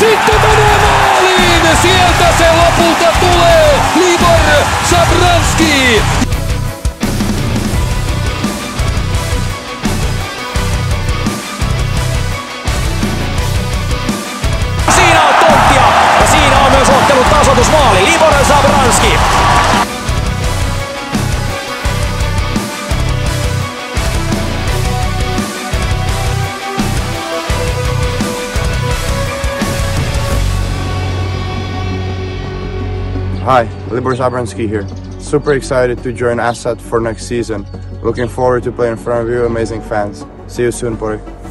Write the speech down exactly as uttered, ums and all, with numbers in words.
sitten menee maaliin! Sieltä se lopulta tulee! Libor Zábranský! Siinä on tonttia ja siinä on myös ottelun tasoitusmaali. Libor Zábranský. Hi, Libor Zábranský here. Super excited to join Ässiin for next season. Looking forward to playing in front of you amazing fans. See you soon, boy.